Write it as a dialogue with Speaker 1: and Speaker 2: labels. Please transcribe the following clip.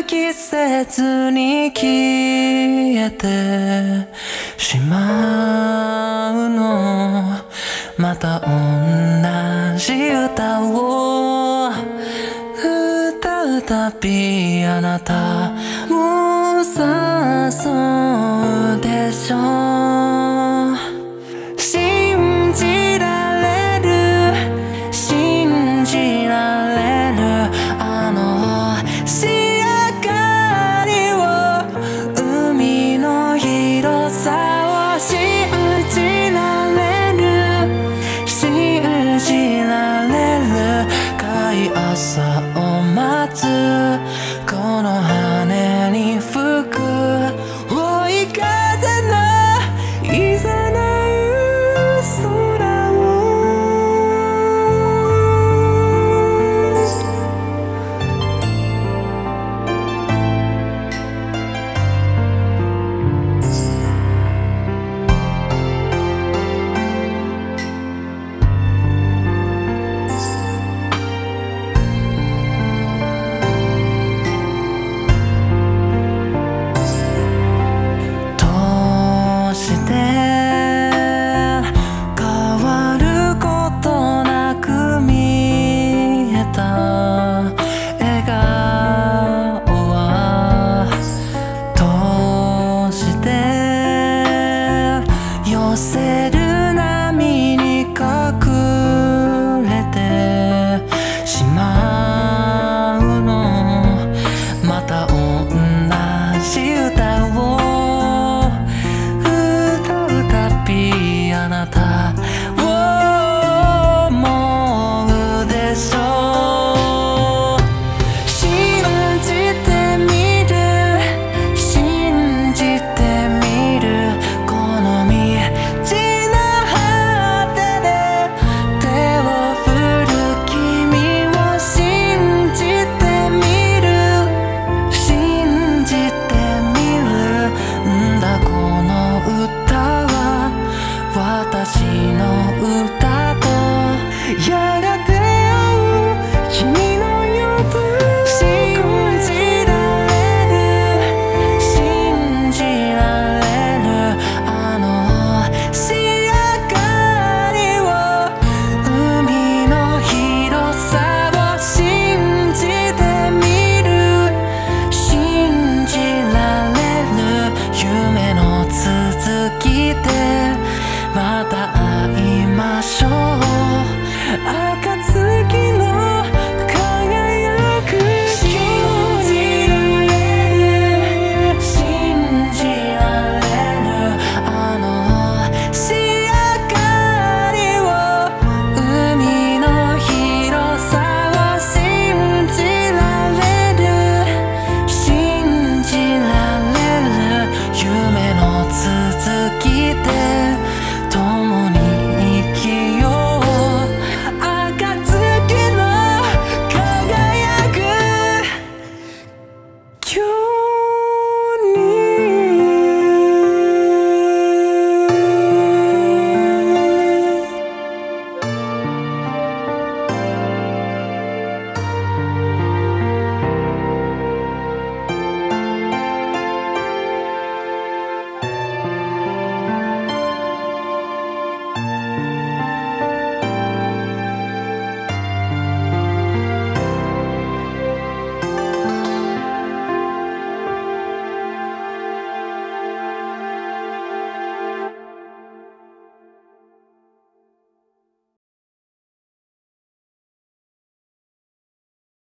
Speaker 1: 季節に消えてしまうの、また同じ歌を歌うたびあなたを誘うでしょう。信じられる信じられるあの仕上がりを、海の広さを信じられる信じられる、深い朝を待つこの羽に吹く追い風のいざなう空を。どうして変わることなく見えた笑顔は、どうして寄せる波に隠れてしまうの、また同